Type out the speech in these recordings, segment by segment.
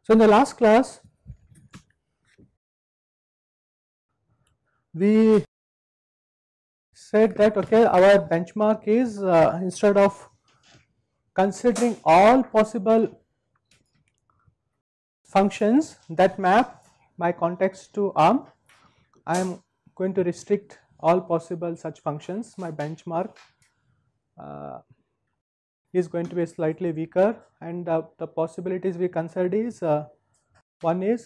So in the last class we said that okay, our benchmark is instead of considering all possible functions that map my context to ARM, I am going to restrict all possible such functions. My benchmark is going to be slightly weaker, and the possibilities we considered is one is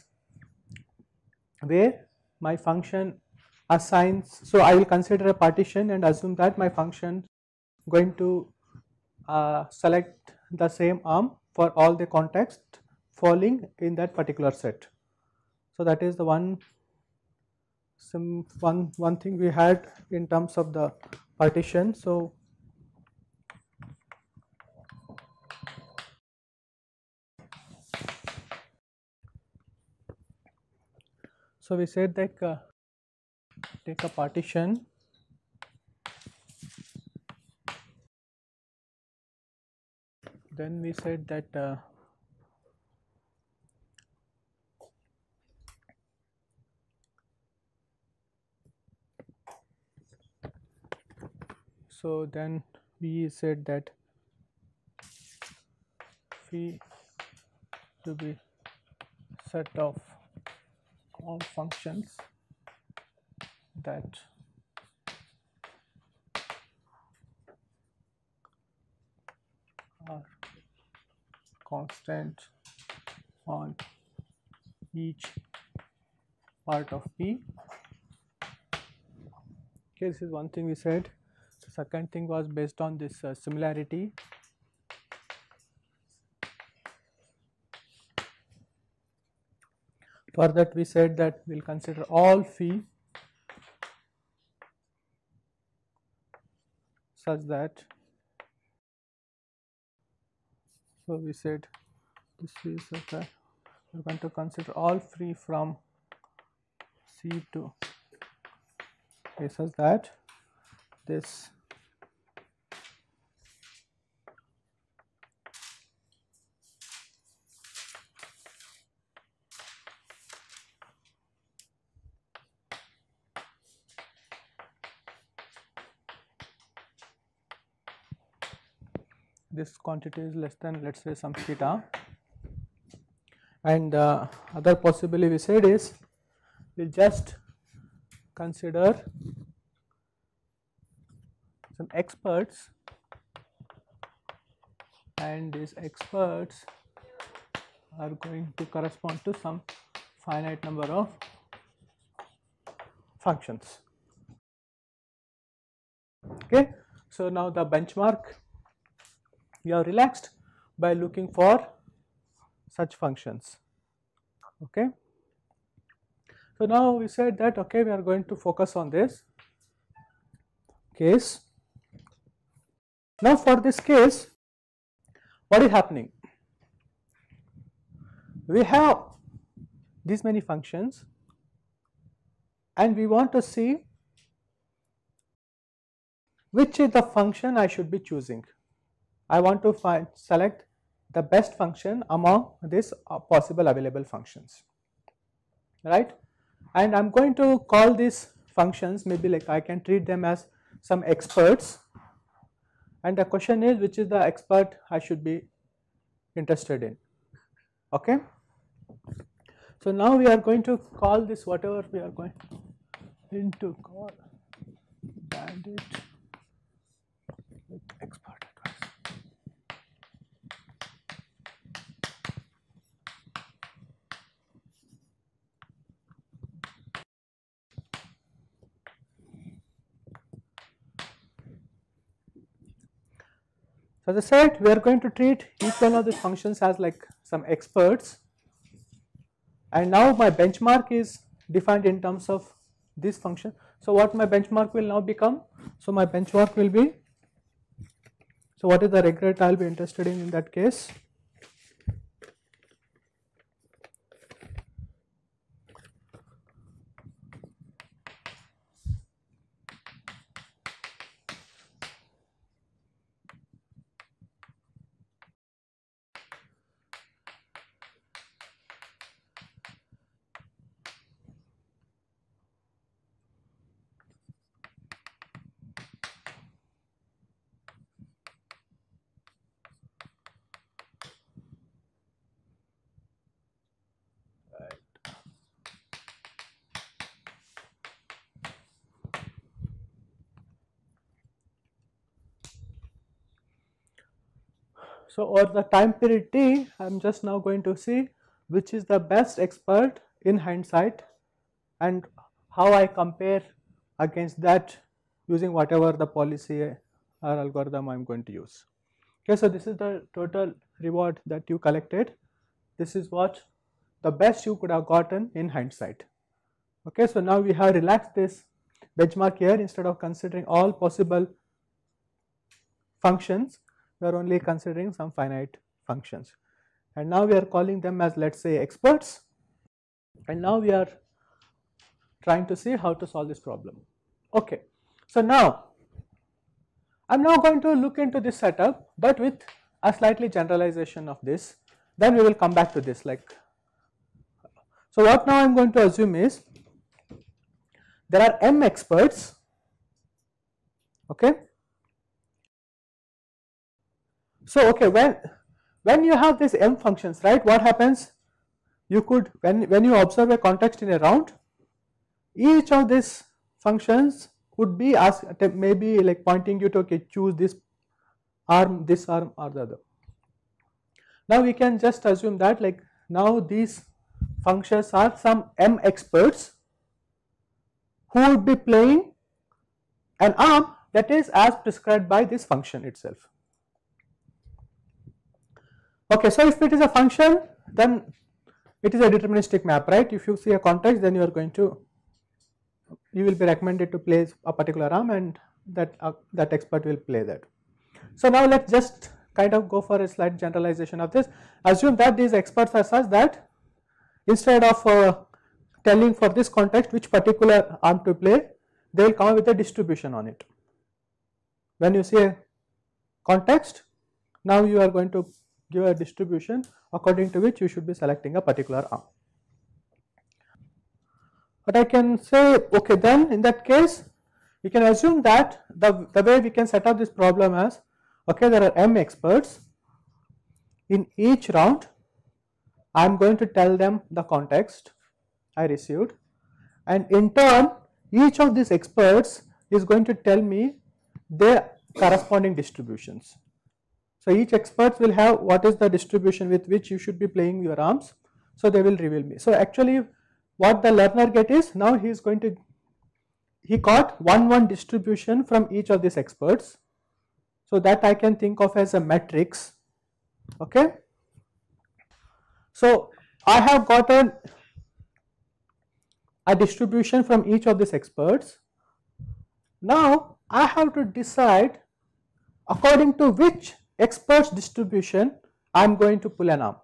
where my function assigns, so I will consider a partition and assume that my function going to select the same arm for all the context falling in that particular set. So that is the one thing we had in terms of the partition. So we said that take a partition then we said that so then we said that phi to be set of all functions that are constant on each part of P. Okay, this is one thing we said. The second thing was based on this similarity. For that we said that we will consider all phi such that, so we said this is such that we are going to consider all phi from C to A such that this quantity is less than, let's say, some theta. And other possibility we said is we'll just consider some experts, and these experts are going to correspond to some finite number of functions. Okay, so now the benchmark we are relaxed by looking for such functions. Okay, so now we said that okay, we are going to focus on this case. Now for this case, what is happening? We have these many functions and we want to see which is the function I should be choosing. I want to select the best function among these possible available functions, right? And I'm going to call these functions, maybe like I can treat them as some experts, and the question is which is the expert I should be interested in. Okay, so now we are going to call this whatever we are going to call bandit with expert advice. So as I said, we are going to treat each one of these functions as like some experts, and now my benchmark is defined in terms of this function. So what my benchmark will now become? So my benchmark will be, so what is the regret I will be interested in that case? So over the time period t, I am just now going to see which is the best expert in hindsight and how I compare against that using whatever the policy or algorithm I am going to use. Okay, so this is the total reward that you collected. This is what the best you could have gotten in hindsight. Okay, so now we have relaxed this benchmark here. Instead of considering all possible functions, we are only considering some finite functions, and now we are calling them as, let's say, experts, and now we are trying to see how to solve this problem. Okay, so now I am now going to look into this setup, but with a slightly generalization of this. Then we will come back to this. Like, so what now I am going to assume is there are m experts. Okay. So okay, when you have these m functions, right, what happens? You could, when you observe a context in a round, each of these functions would be asked, maybe like pointing you to, okay, choose this arm or the other. Now we can just assume that, like, now these functions are some m experts who would be playing an arm that is as prescribed by this function itself. Okay, so if it is a function, then it is a deterministic map, right? If you see a context, then you are going to, you will be recommended to play a particular arm, and that expert will play that. So now let's just kind of go for a slight generalization of this. Assume that these experts are such that instead of telling for this context which particular arm to play, they will come up with a distribution on it. When you see a context, now you are going to give a distribution according to which you should be selecting a particular arm. But I can say, okay, then in that case, we can assume that the way we can set up this problem as, okay, there are m experts. In each round, I am going to tell them the context I received, and in turn, each of these experts is going to tell me their corresponding distributions. So each expert will have what is the distribution with which you should be playing your arms. So they will reveal me. So actually, what the learner get is, now he is going to, he got 1-1 distribution from each of these experts. So that I can think of as a matrix. Okay. So I have gotten a distribution from each of these experts. Now I have to decide according to which expert's distribution I am going to pull an arm.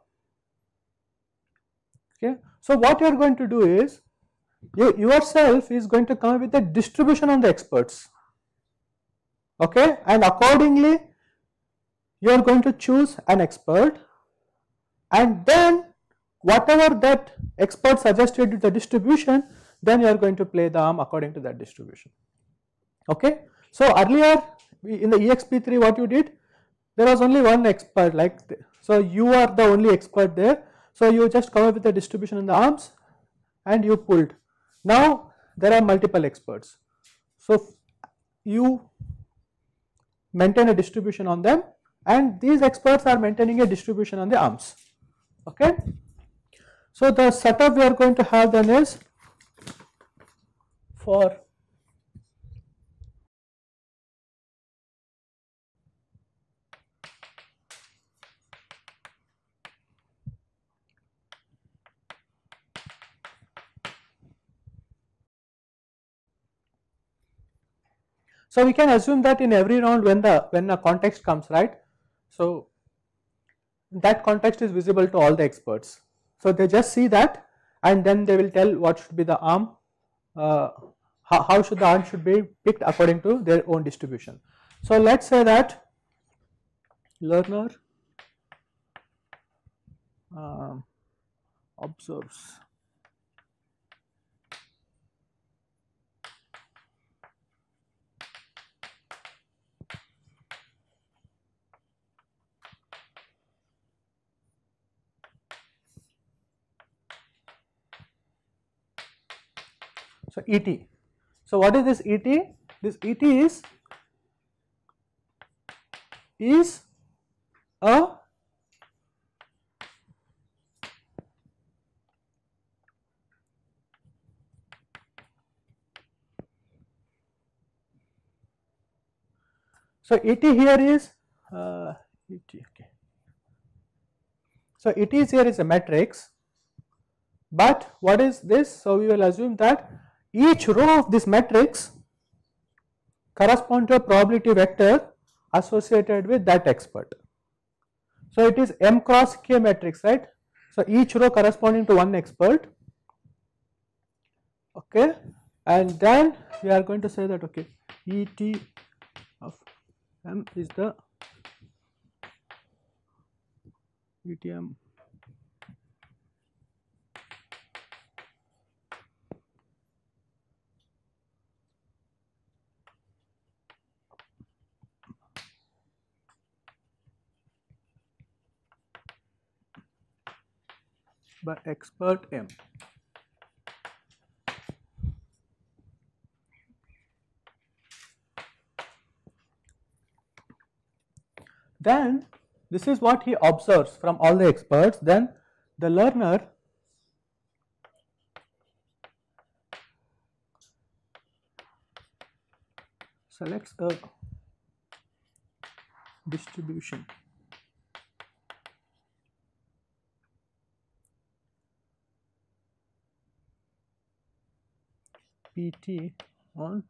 Okay. So what you are going to do is, you yourself is going to come up with a distribution on the experts. Okay, and accordingly you are going to choose an expert, and then whatever that expert suggested with the distribution, then you are going to play the arm according to that distribution. Okay, so earlier in the EXP3 what you did, there was only one expert, like, so you are the only expert there, so you just come up with the distribution in the arms and you pulled. Now there are multiple experts, so you maintain a distribution on them, and these experts are maintaining a distribution on the arms. Okay. So the setup we are going to have then is, for so we can assume that in every round when a context comes, right, so that context is visible to all the experts. So they just see that, and then they will tell what should be the arm, how should the arm should be picked according to their own distribution. So let's say that learner observes so ET. So what is this ET? This ET is a So ET here is ET, okay. So it is here is a matrix, but what is this? So we will assume that each row of this matrix correspond to a probability vector associated with that expert. So it is M cross K matrix, right? So each row corresponding to one expert, okay, and then we are going to say that, okay, ET of M is the ETM by expert M. Then this is what he observes from all the experts. Then the learner selects a distribution PT on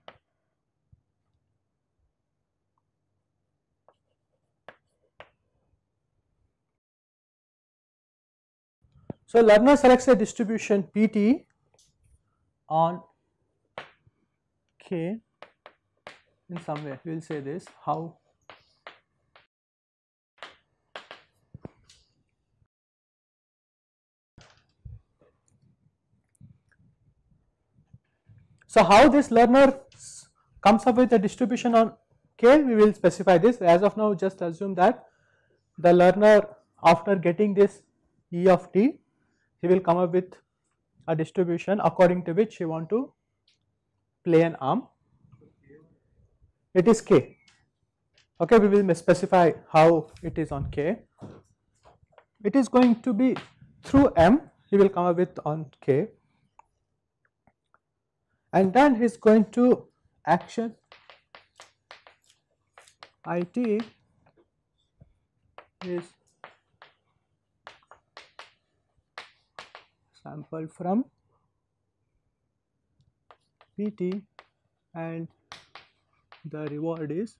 so learner selects a distribution PT on K in some way. We will say this how. So how this learner comes up with a distribution on K, we will specify this. As of now, just assume that the learner, after getting this E of t, he will come up with a distribution according to which he want to play an arm. It is K. Okay, we will specify how it is on K. It is going to be through M, he will come up with on K. And then he is going to action IT is sample from PT and the reward is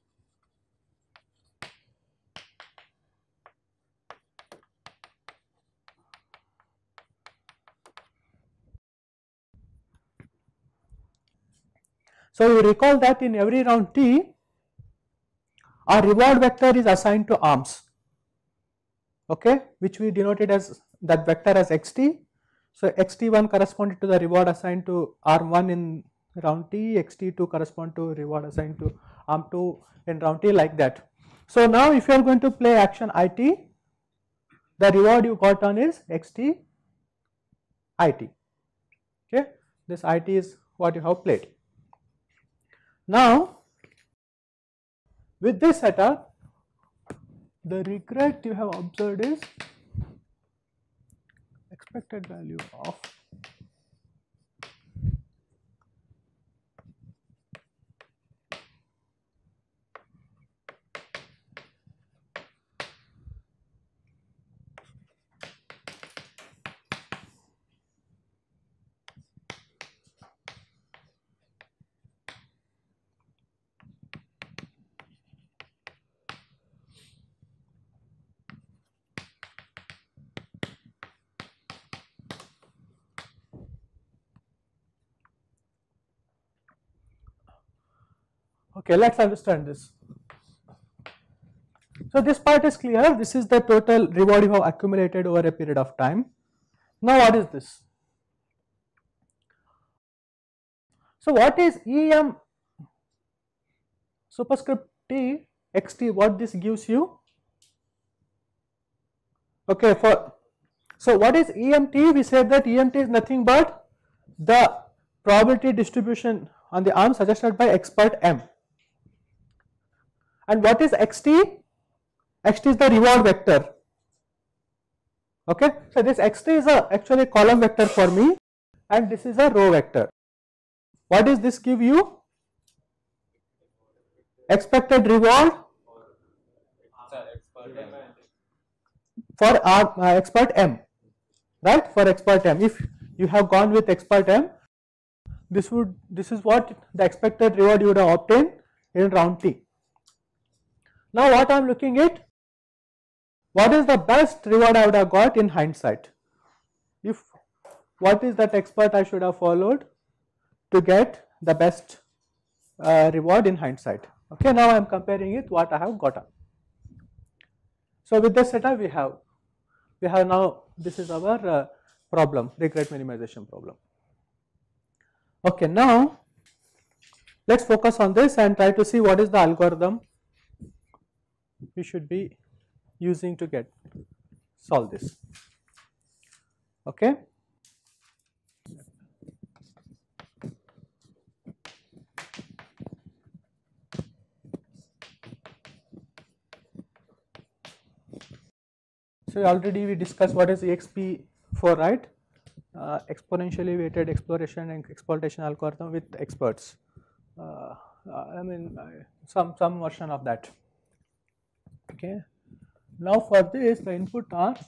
so you recall that in every round T, our reward vector is assigned to arms, okay, which we denoted as that vector as xt. So xt1 corresponded to the reward assigned to arm 1 in round T, xt2 correspond to reward assigned to arm 2 in round T, like that. So now if you are going to play action IT, the reward you got on is xt IT, okay, this IT is what you have played. Now with this setup, the regret you have observed is expected value of okay, let's understand this. So this part is clear. This is the total reward you have accumulated over a period of time. Now what is this? So what is EM superscript T xt, what this gives you? Okay, so what is EMT? We said that EMT is nothing but the probability distribution on the arm suggested by expert M. And what is xt? Xt is the reward vector. Okay, so this xt is actually a column vector for me, and this is a row vector. What does this give you? expected reward for our expert M, right? For expert M, if you have gone with expert M, this is what the expected reward you would have obtained in round T. Now what I am looking at, what is the best reward I would have got in hindsight? If what is that expert I should have followed to get the best reward in hindsight? Okay, now I am comparing it what I have gotten. So with this setup we have now, this is our problem, regret minimization problem. Okay, now let's focus on this and try to see what is the algorithm we should be using to solve this. Okay. So already we discussed what is EXP4, right? Exponentially weighted exploration and exploitation algorithm with experts. I mean some version of that. Okay. Now for this the input are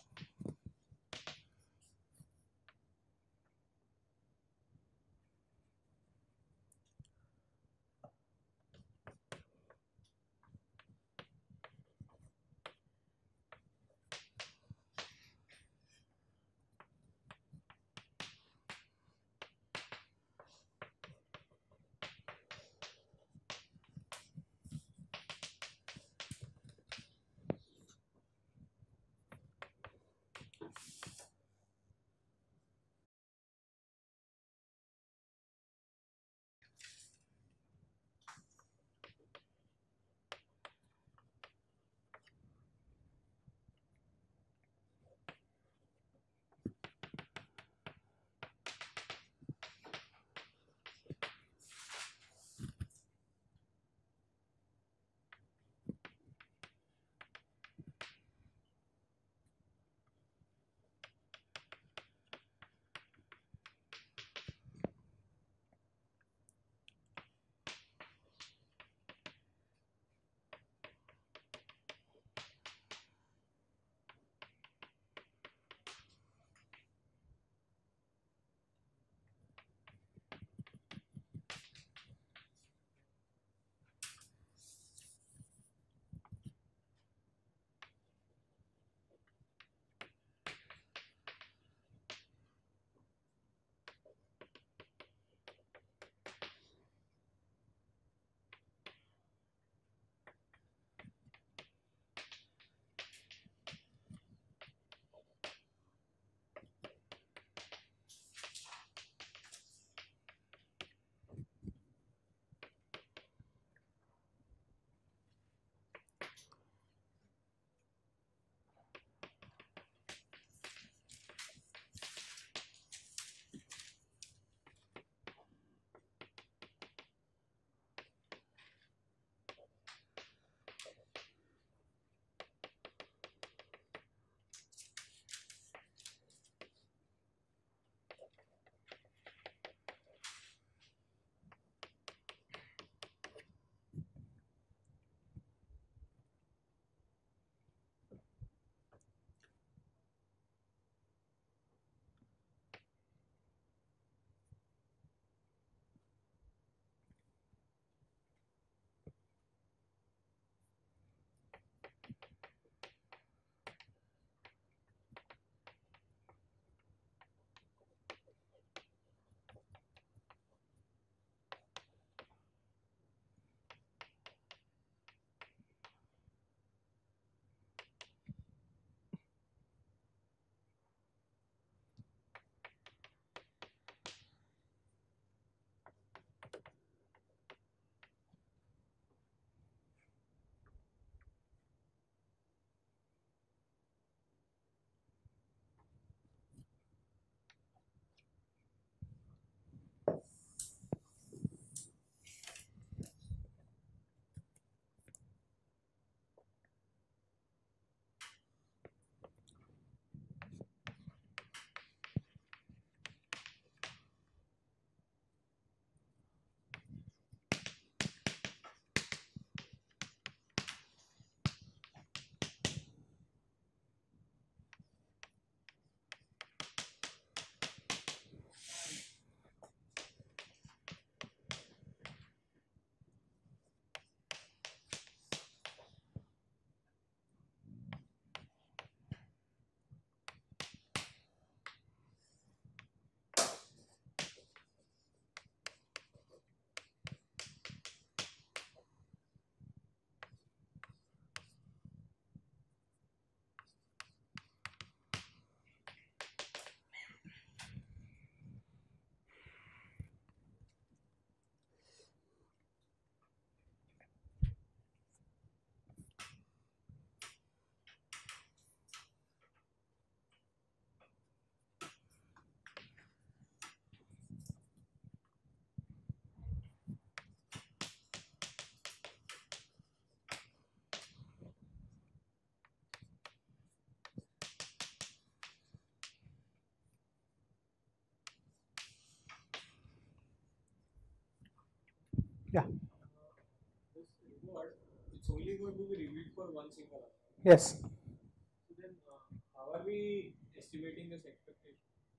Yeah. This reward, it's only going to be revealed for one single hour. Yes. So then, how are we estimating this expectation?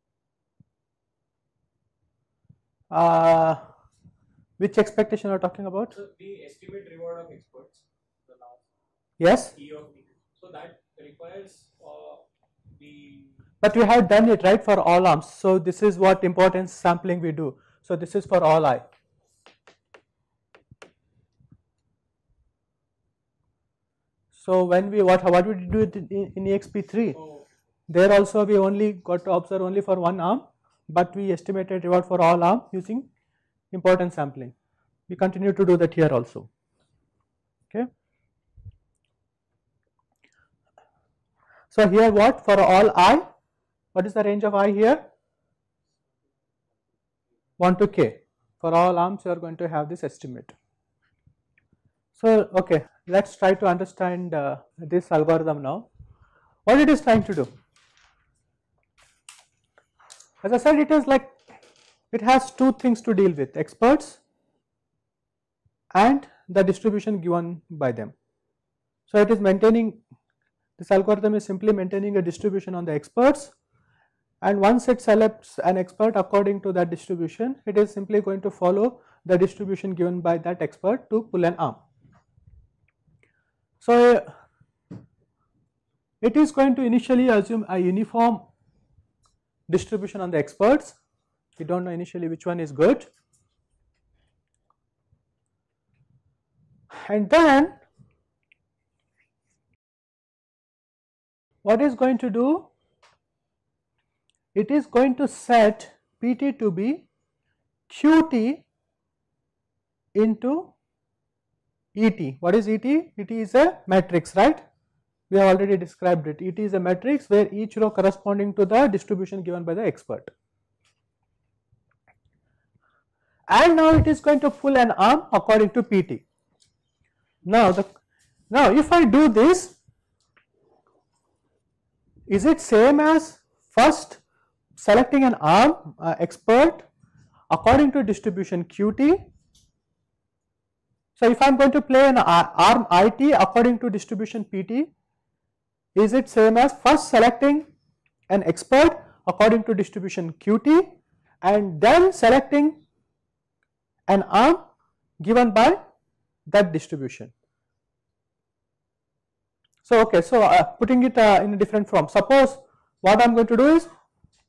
Which expectation are you talking about? So the estimate reward of experts, the last Yes. E of T. So that requires the. But we have done it right for all arms. So this is what importance sampling we do. So this is for all I. So when we what did we do it in EXP3? Oh. There also we only got to observe only for one arm, but we estimated reward for all arm using importance sampling. We continue to do that here also. Okay. So here what for all I? What is the range of I here? 1 to k. For all arms you are going to have this estimate. So okay, let's try to understand this algorithm now. What it is trying to do? As I said, it is like it has two things to deal with: experts and the distribution given by them. So it is maintaining, this algorithm is simply maintaining a distribution on the experts, and once it selects an expert according to that distribution, it is simply going to follow the distribution given by that expert to pull an arm. So it is going to initially assume a uniform distribution on the experts. We don't know initially which one is good. And then what is going to do? It is going to set PT to be QT into ET. What is ET? ET is a matrix, right? We have already described it. ET is a matrix where each row corresponding to the distribution given by the expert. And now it is going to pull an arm according to PT. Now if I do this, is it same as first selecting an arm expert according to distribution QT? So if I am going to play an arm IT according to distribution PT, is it same as first selecting an expert according to distribution QT and then selecting an arm given by that distribution? So okay, so putting it in a different form, suppose what I am going to do is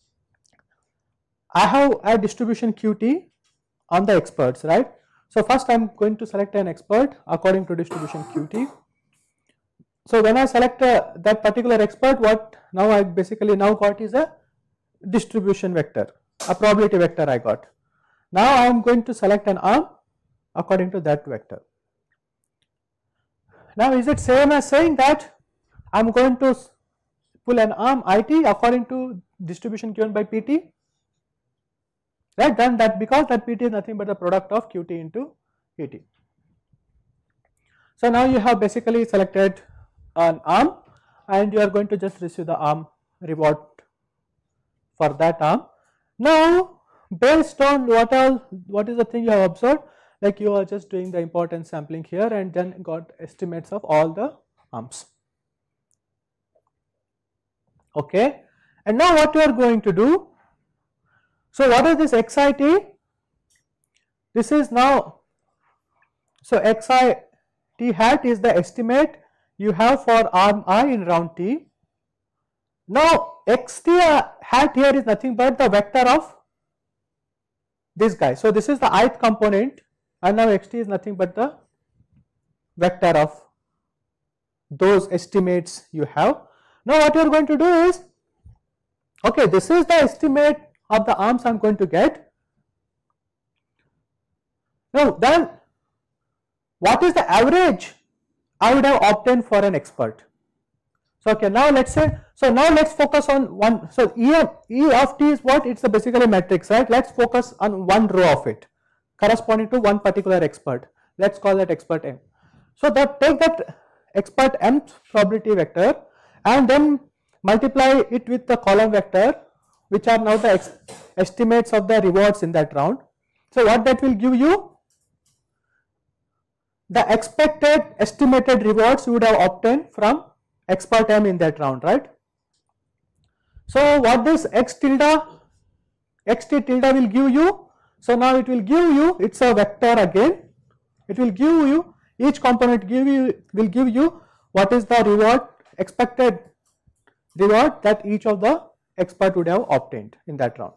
I have a distribution QT on the experts, right? So first I am going to select an expert according to distribution QT. So when I select that particular expert, what now I basically now got is a distribution vector, a probability vector I got. Now I am going to select an arm according to that vector. Now is it same as saying that I am going to pull an arm IT according to distribution given by PT? Right, then that, because that PT is nothing but the product of QT into ET. So now you have basically selected an arm and you are going to just receive the arm reward for that arm. Now based on what is the thing you have observed, like you are just doing the importance sampling here and then got estimates of all the arms. Okay, and now what you are going to do? So what is this XIT? This is now, so XIT hat is the estimate you have for arm I in round T. Now XT hat here is nothing but the vector of this guy. So this is the ith component and now XT is nothing but the vector of those estimates you have. Now what you are going to do is, okay, this is the estimate of the arms I am going to get. Now then what is the average I would have obtained for an expert? So okay, now let's say, so now let's focus on one, so E of T is what? It's basically a matrix, right? Let's focus on one row of it corresponding to one particular expert. Let's call that expert M. So that take that expert M probability vector and then multiply it with the column vector, which are now the estimates of the rewards in that round. So what that will give you? the expected estimated rewards you would have obtained from expert M in that round, right? So what this xt tilde will give you? So now it will give you, it's a vector again, it will give you, each component will give you what is the reward, expected reward that each of the expert would have obtained in that round.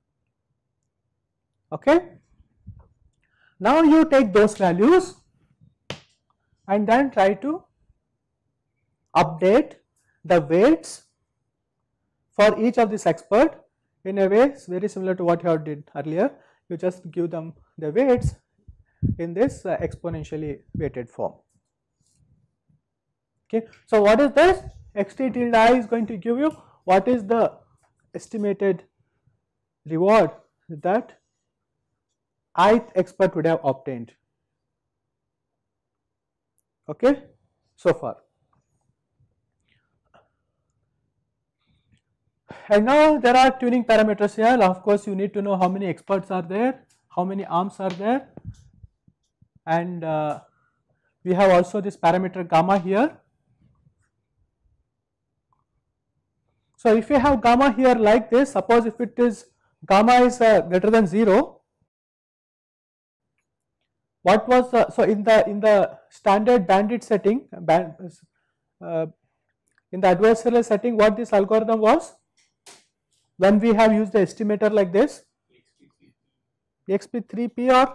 Okay. Now you take those values and then try to update the weights for each of this expert in a way very similar to what you did earlier. You just give them the weights in this exponentially weighted form. Okay. So what is this? Xt tilde I is going to give you what is the estimated reward that ith expert would have obtained. Okay, so far. And now there are tuning parameters here. Of course, you need to know how many experts are there, how many arms are there, and we have also this parameter gamma here. So if you have gamma here like this, suppose if it is gamma is greater than 0, what was so in the standard bandit setting, in the adversarial setting, what this algorithm was? When we have used the estimator like this, exp3p or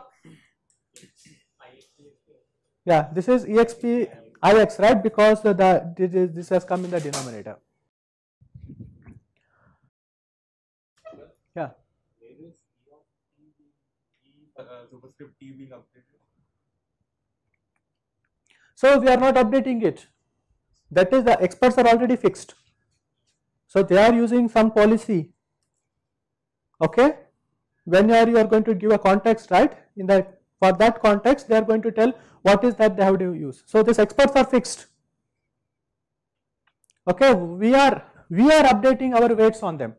yeah, this is exp ix, right? Because this has come in the denominator. Yeah. Superscript T being updated. So we are not updating it. That is, the experts are already fixed. So they are using some policy. Okay. When you are going to give a context, right? For that context, they are going to tell what is that they have to use. So these experts are fixed. Okay. We are updating our weights on them.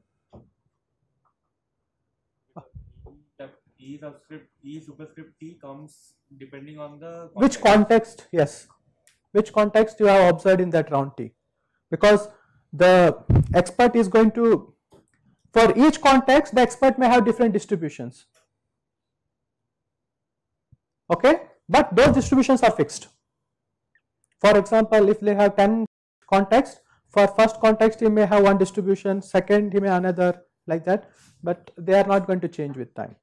E superscript T comes depending on the context. Which context, yes, which context you have observed in that round T, because the expert is going to, for each context the expert may have different distributions, okay, but those distributions are fixed. For example, if they have 10 contexts, for first context he may have one distribution, second he may another, like that, but they are not going to change with time.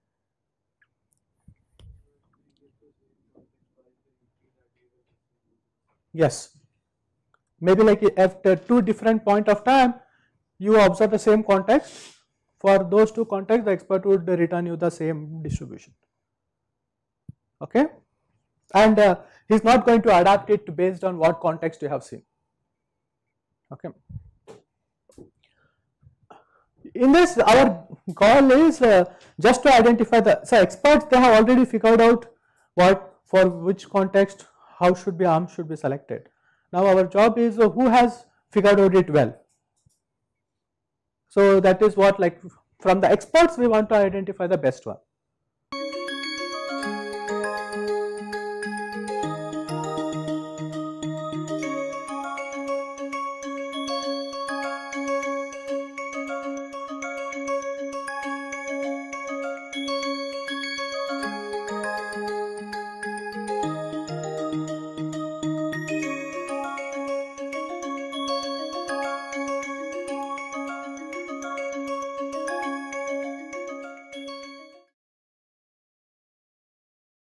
Yes, maybe like after 2 different point of time you observe the same context, for those 2 contexts the expert would return you the same distribution, okay, and he is not going to adapt it based on what context you have seen, okay. In this, our goal is just to identify so experts, they have already figured out what, for which context how arms should be selected. Now our job is who has figured out it well. So that is what, like, from the experts we want to identify the best one.